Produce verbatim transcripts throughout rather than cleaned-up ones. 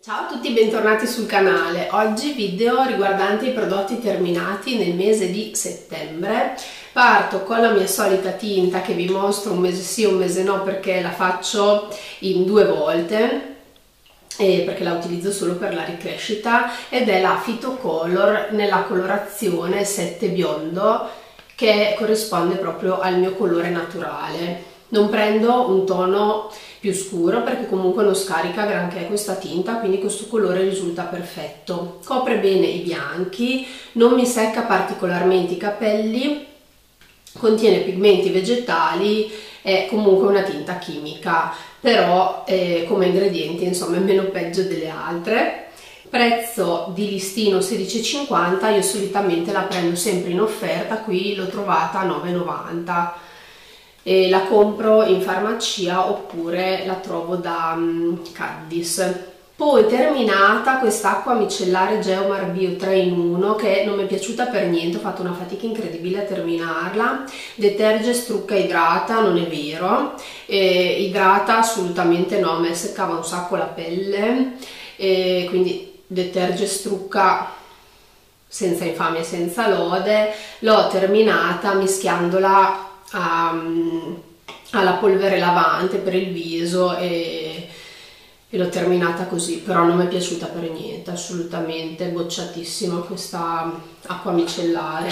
Ciao a tutti, bentornati sul canale. Oggi video riguardante i prodotti terminati nel mese di settembre. Parto con la mia solita tinta che vi mostro un mese sì, un mese no, perché la faccio in due volte e perché la utilizzo solo per la ricrescita, ed è la Phytocolor nella colorazione sette biondo, che corrisponde proprio al mio colore naturale. Non prendo un tono più scuro perché comunque non scarica granché questa tinta, quindi questo colore risulta perfetto. Copre bene i bianchi, non mi secca particolarmente i capelli, contiene pigmenti vegetali, è comunque una tinta chimica, però eh, come ingredienti insomma è meno peggio delle altre. Prezzo di listino sedici e cinquanta, io solitamente la prendo sempre in offerta, qui l'ho trovata a nove e novanta. E la compro in farmacia oppure la trovo da um, Caddis. Poi terminata quest'acqua micellare Geomar Bio tre in uno, che non mi è piaciuta per niente, ho fatto una fatica incredibile a terminarla. Deterge, strucca, idrata, non è vero, e idrata assolutamente no, a me seccava un sacco la pelle, e quindi deterge, strucca senza infamia e senza lode. L'ho terminata mischiandola A, alla polvere lavante per il viso e, e l'ho terminata così, però non mi è piaciuta per niente, assolutamente bocciatissima questa acqua micellare.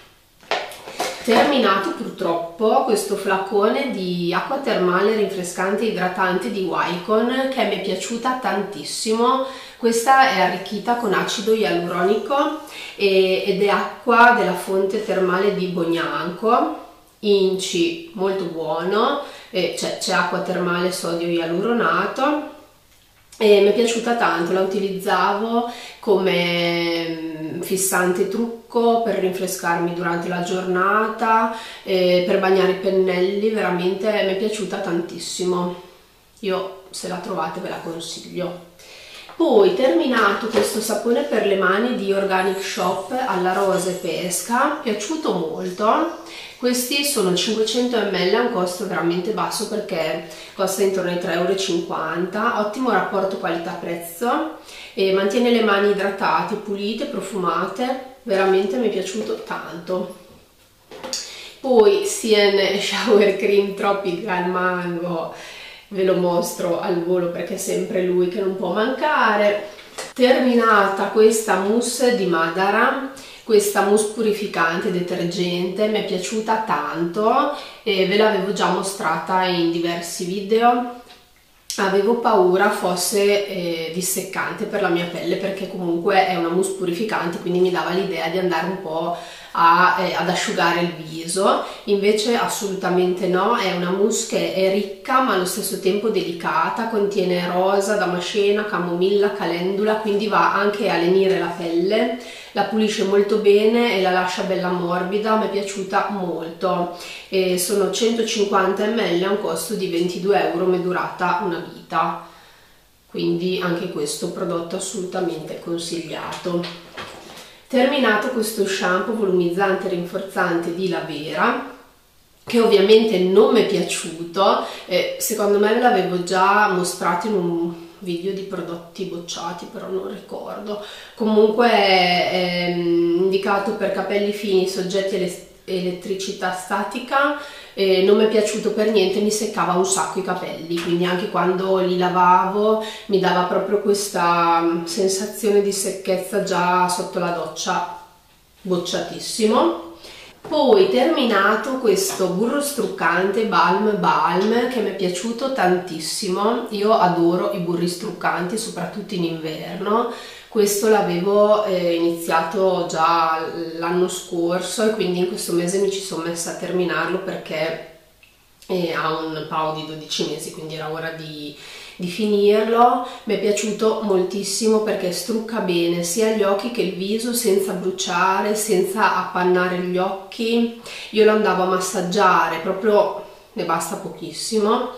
Terminato purtroppo questo flacone di acqua termale rinfrescante e idratante di Wycon, che mi è piaciuta tantissimo. Questa è arricchita con acido ialuronico e, ed è acqua della fonte termale di Bognanco, Inci, molto buono, c'è acqua termale sodio ialuronato e mi è piaciuta tanto. La utilizzavo come fissante trucco per rinfrescarmi durante la giornata, per bagnare i pennelli, veramente mi è piaciuta tantissimo. Io, se la trovate, ve la consiglio. Poi terminato questo sapone per le mani di Organic Shop alla rosa e pesca, piaciuto molto. Questi sono cinquecento millilitri a un costo veramente basso perché costa intorno ai tre e cinquanta euro, ottimo rapporto qualità-prezzo e mantiene le mani idratate, pulite, profumate, veramente mi è piaciuto tanto. Poi Sien Shower Cream Tropical Mango, ve lo mostro al volo perché è sempre lui che non può mancare. Terminata questa mousse di Madara, questa mousse purificante detergente, mi è piaciuta tanto e ve l'avevo già mostrata in diversi video. Avevo paura fosse eh, disseccante per la mia pelle perché comunque è una mousse purificante, quindi mi dava l'idea di andare un po' a, eh, ad asciugare il viso. Invece assolutamente no, è una mousse che è ricca ma allo stesso tempo delicata, contiene rosa, damascena, camomilla, calendula, quindi va anche a lenire la pelle, la pulisce molto bene e la lascia bella morbida. Mi è piaciuta molto e sono centocinquanta millilitri a un costo di ventidue euro, mi è durata una vita, quindi anche questo prodotto assolutamente consigliato. Terminato questo shampoo volumizzante e rinforzante di Lavera, che ovviamente non mi è piaciuto, eh, secondo me ve l'avevo già mostrato in un video di prodotti bocciati, però non ricordo. Comunque è, è indicato per capelli fini, soggetti a elettricità statica, eh, non mi è piaciuto per niente, mi seccava un sacco i capelli, quindi anche quando li lavavo mi dava proprio questa sensazione di secchezza già sotto la doccia, bocciatissimo. Poi terminato questo burro struccante Balm Balm, che mi è piaciuto tantissimo. Io adoro i burri struccanti, soprattutto in inverno. Questo l'avevo eh, iniziato già l'anno scorso e quindi in questo mese mi ci sono messa a terminarlo perché eh, ha un paio di dodici mesi, quindi era ora di, di finirlo. Mi è piaciuto moltissimo perché strucca bene sia gli occhi che il viso senza bruciare, senza appannare gli occhi. Io lo andavo a massaggiare, proprio ne basta pochissimo,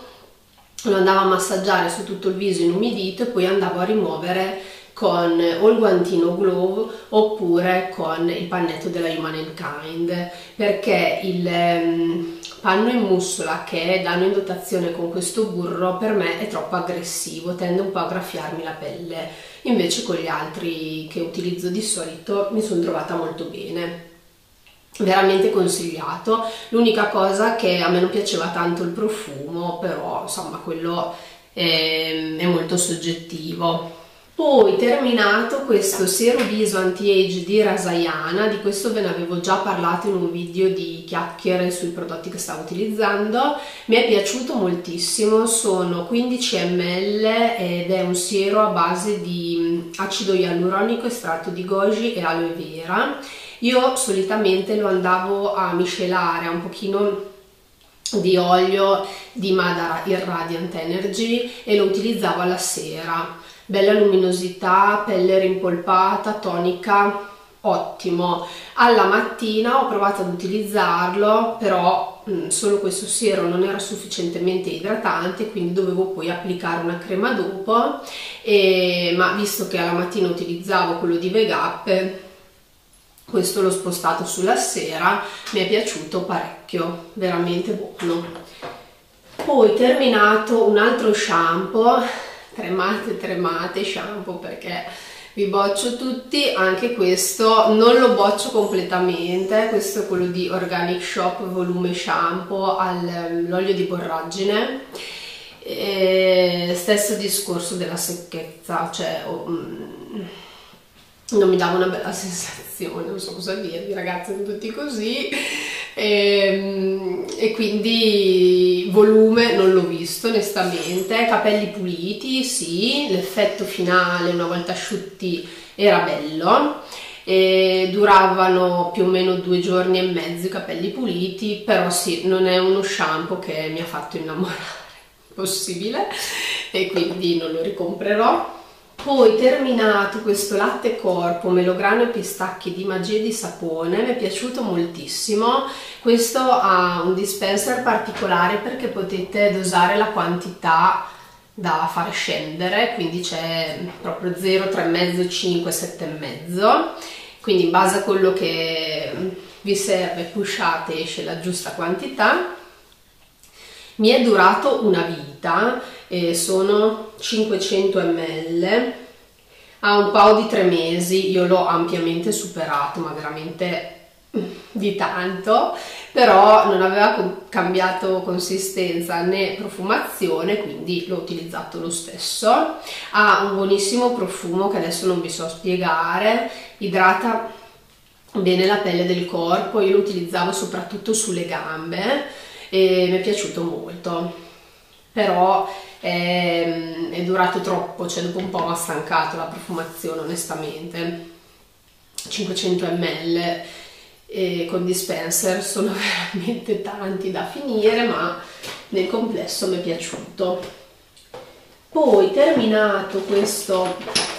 lo andavo a massaggiare su tutto il viso inumidito e poi andavo a rimuovere con o il guantino Glove oppure con il pannetto della Human and Kind, perché il, panno in mussola che danno in dotazione con questo burro per me è troppo aggressivo, tende un po' a graffiarmi la pelle, invece con gli altri che utilizzo di solito mi sono trovata molto bene. Veramente consigliato. L'unica cosa che a me non piaceva tanto il profumo, però insomma quello è, è molto soggettivo. Poi terminato questo Sero Viso Anti-Age di Rasayana, di questo ve ne avevo già parlato in un video di chiacchiere sui prodotti che stavo utilizzando, mi è piaciuto moltissimo, sono quindici millilitri ed è un siero a base di acido ialuronico, estratto di goji e aloe vera. Io solitamente lo andavo a miscelare a un pochino di olio di Madara Irradiant Energy e lo utilizzavo alla sera. Bella luminosità, pelle rimpolpata, tonica, ottimo. Alla mattina ho provato ad utilizzarlo, però mh, solo questo siero non era sufficientemente idratante, quindi dovevo poi applicare una crema dopo, e, ma visto che alla mattina utilizzavo quello di Vegap, questo l'ho spostato sulla sera, mi è piaciuto parecchio, veramente buono. Poi terminato un altro shampoo, tremate tremate shampoo perché vi boccio tutti, anche questo non lo boccio completamente, questo è quello di Organic Shop Volume Shampoo all'olio di borragine, e stesso discorso della secchezza, cioè um, non mi dava una bella sensazione, non so cosa dirvi ragazzi, sono tutti così, e, e quindi volume non l'ho visto onestamente. Capelli puliti sì, l'effetto finale una volta asciutti era bello, e duravano più o meno due giorni e mezzo i capelli puliti, però sì, non è uno shampoo che mi ha fatto innamorare, possibile, e quindi non lo ricomprerò. Poi terminato questo latte corpo melograno e pistacchi di Magie di Sapone, mi è piaciuto moltissimo. Questo ha un dispenser particolare perché potete dosare la quantità da fare scendere, quindi c'è proprio zero, tre virgola cinque, cinque, sette virgola cinque, quindi in base a quello che vi serve pushate, esce la giusta quantità. Mi è durato una vita, eh, sono cinquecento millilitri, ha un paio di tre mesi, io l'ho ampiamente superato, ma veramente di tanto, però non aveva cambiato consistenza né profumazione, quindi l'ho utilizzato lo stesso. Ha un buonissimo profumo che adesso non vi so spiegare, idrata bene la pelle del corpo, io lo utilizzavo soprattutto sulle gambe e mi è piaciuto molto, però è, è durato troppo, cioè dopo un po' mi ha stancato la profumazione onestamente. cinquecento millilitri e con dispenser sono veramente tanti da finire, ma nel complesso mi è piaciuto. Poi terminato questo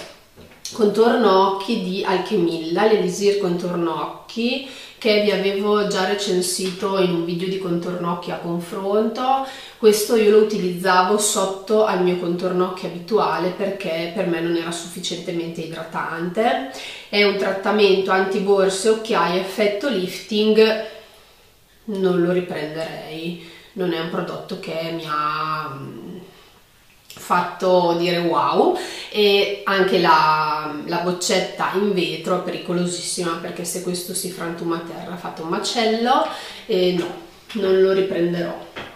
contorno occhi di Alchemilla, l'Elisir contorno occhi, che vi avevo già recensito in un video di contorno occhi a confronto. Questo io lo utilizzavo sotto al mio contorno occhi abituale perché per me non era sufficientemente idratante. È un trattamento antiborse occhiaie effetto lifting, non lo riprenderei, non è un prodotto che mi ha fatto dire wow, e anche la, la boccetta in vetro è pericolosissima perché se questo si frantuma a terra fate un macello, e no, non lo riprenderò.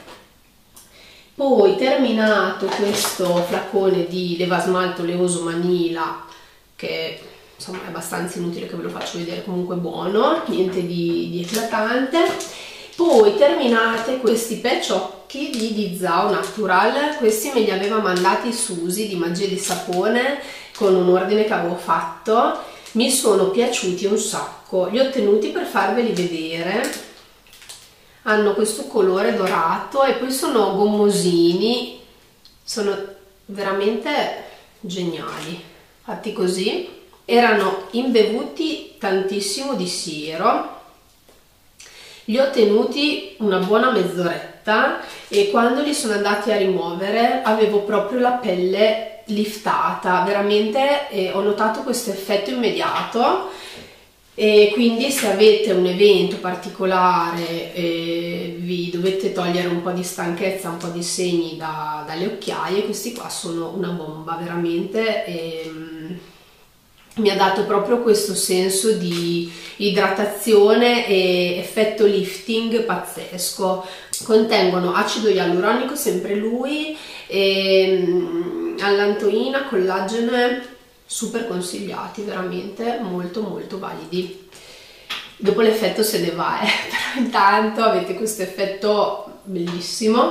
Poi terminato questo flacone di levasmalto oleoso Manila, che insomma è abbastanza inutile che ve lo faccio vedere, comunque buono, niente di, di eclatante. Poi terminate questi patch occhi di Di Zao Natural, questi me li aveva mandati Susi di Magie di Sapone con un ordine che avevo fatto, mi sono piaciuti un sacco, li ho tenuti per farveli vedere, hanno questo colore dorato e poi sono gommosini, sono veramente geniali, fatti così. Erano imbevuti tantissimo di siero, li ho tenuti una buona mezz'oretta e quando li sono andati a rimuovere avevo proprio la pelle liftata, veramente, e ho notato questo effetto immediato. E quindi se avete un evento particolare e vi dovete togliere un po' di stanchezza, un po' di segni da, dalle occhiaie, questi qua sono una bomba veramente. E, um, mi ha dato proprio questo senso di idratazione e effetto lifting pazzesco. Contengono acido ialuronico, sempre lui, e um, allantoina, collagene, super consigliati, veramente molto molto validi. Dopo l'effetto se ne va, eh. Però intanto avete questo effetto bellissimo,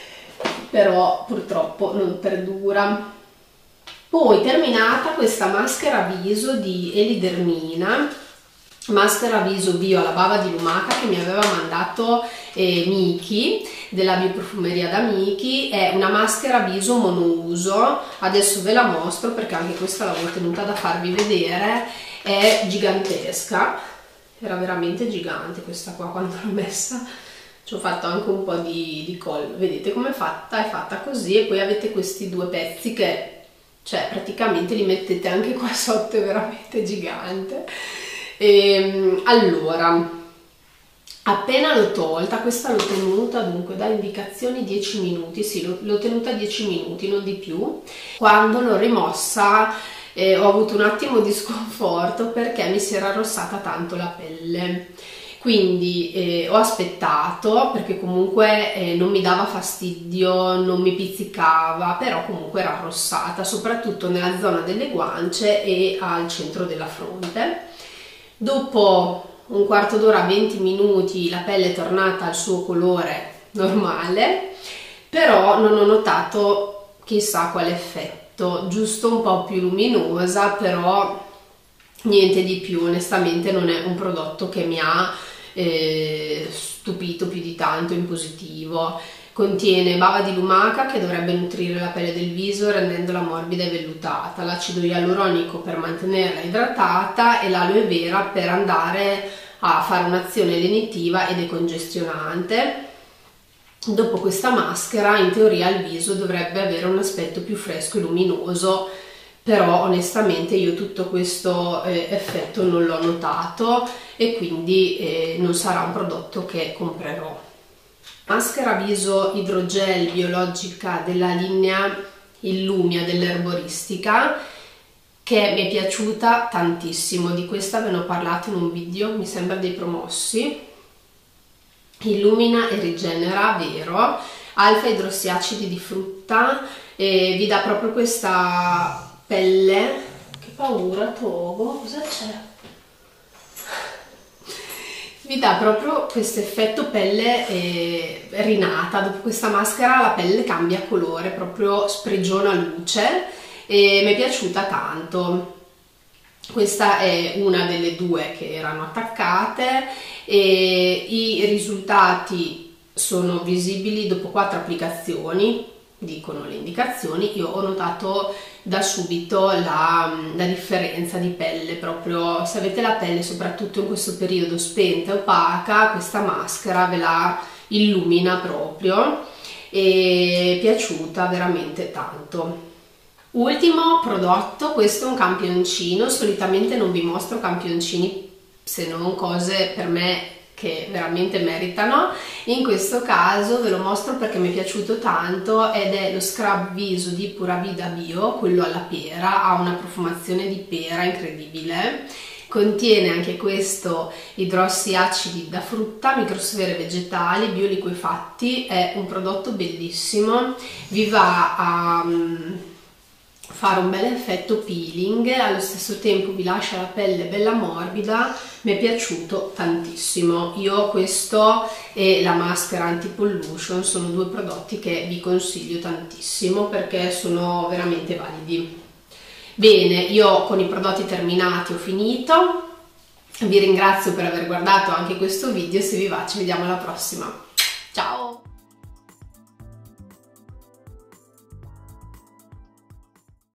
però purtroppo non perdura. Poi terminata questa maschera viso di Elidermina, maschera viso bio alla bava di lumaca che mi aveva mandato eh, Miki della bioprofumeria da Miki. È una maschera viso monouso, adesso ve la mostro perché anche questa l'avevo tenuta da farvi vedere. È gigantesca, era veramente gigante questa qua quando l'ho messa. Ci ho fatto anche un po' di, di collo, vedete com'è fatta? È fatta così e poi avete questi due pezzi che, cioè, praticamente li mettete anche qua sotto, è veramente gigante. E, allora, appena l'ho tolta, questa l'ho tenuta, dunque da indicazioni dieci minuti, sì, l'ho tenuta dieci minuti, non di più. Quando l'ho rimossa eh, ho avuto un attimo di sconforto perché mi si era arrossata tanto la pelle. Quindi eh, ho aspettato perché comunque eh, non mi dava fastidio, non mi pizzicava, però comunque era arrossata, soprattutto nella zona delle guance e al centro della fronte. Dopo un quarto d'ora, venti minuti, la pelle è tornata al suo colore normale, però non ho notato chissà quale effetto, giusto un po' più luminosa, però niente di più. Onestamente non è un prodotto che mi ha eh, stupito più di tanto in positivo. Contiene bava di lumaca che dovrebbe nutrire la pelle del viso rendendola morbida e vellutata, l'acido ialuronico per mantenerla idratata e l'aloe vera per andare a fare un'azione lenitiva e decongestionante. Dopo questa maschera in teoria il viso dovrebbe avere un aspetto più fresco e luminoso, però onestamente io tutto questo eh, effetto non l'ho notato e quindi eh, non sarà un prodotto che comprerò. Maschera viso idrogel biologica della linea Illumia dell'erboristica, che mi è piaciuta tantissimo. Di questa ve ne ho parlato in un video, mi sembra dei promossi. Illumina e rigenera, vero, alfa idrossiacidi di frutta, e vi dà proprio questa pelle. Che paura, Togo, cosa c'è? Vi dà proprio questo effetto pelle eh, rinata. Dopo questa maschera la pelle cambia colore, proprio sprigiona luce e mi è piaciuta tanto. Questa è una delle due che erano attaccate e i risultati sono visibili dopo quattro applicazioni, dicono le indicazioni. Io ho notato da subito la, la differenza di pelle, proprio se avete la pelle soprattutto in questo periodo spenta e opaca, questa maschera ve la illumina proprio e è piaciuta veramente tanto. Ultimo prodotto, questo è un campioncino. Solitamente non vi mostro campioncini se non cose per me che veramente meritano. In questo caso ve lo mostro perché mi è piaciuto tanto ed è lo scrub viso di Pura Vida Bio, quello alla pera, ha una profumazione di pera incredibile. Contiene anche questo idrossi acidi da frutta, microsfere vegetali, bioliquefatti. È un prodotto bellissimo, vi va a um, fare un bel effetto peeling, allo stesso tempo vi lascia la pelle bella morbida. Mi è piaciuto tantissimo. Io questo e la maschera anti-pollution sono due prodotti che vi consiglio tantissimo perché sono veramente validi. Bene, io con i prodotti terminati ho finito, vi ringrazio per aver guardato anche questo video, se vi va ci vediamo alla prossima, ciao!